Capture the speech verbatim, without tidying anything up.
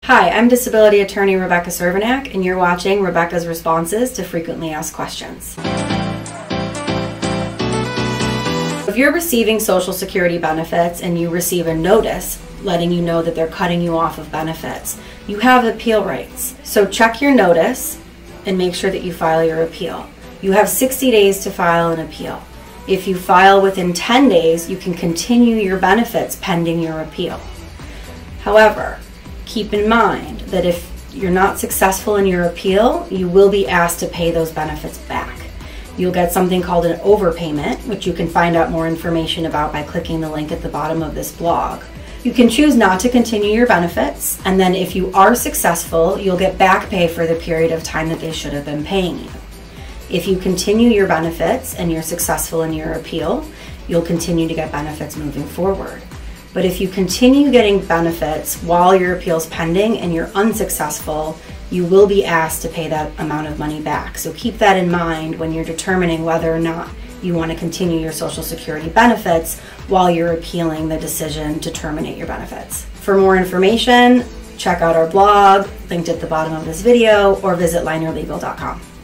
Hi, I'm disability attorney Rebecca Cervenak, and you're watching Rebecca's Responses to Frequently Asked Questions. If you're receiving Social Security benefits and you receive a notice letting you know that they're cutting you off of benefits, you have appeal rights. So check your notice and make sure that you file your appeal. You have sixty days to file an appeal. If you file within ten days, you can continue your benefits pending your appeal. However, keep in mind that if you're not successful in your appeal, you will be asked to pay those benefits back. You'll get something called an overpayment, which you can find out more information about by clicking the link at the bottom of this blog. You can choose not to continue your benefits, and then if you are successful, you'll get back pay for the period of time that they should have been paying you. If you continue your benefits and you're successful in your appeal, you'll continue to get benefits moving forward. But if you continue getting benefits while your appeal's pending and you're unsuccessful, you will be asked to pay that amount of money back. So keep that in mind when you're determining whether or not you want to continue your Social Security benefits while you're appealing the decision to terminate your benefits. For more information, check out our blog, linked at the bottom of this video, or visit liner legal dot com.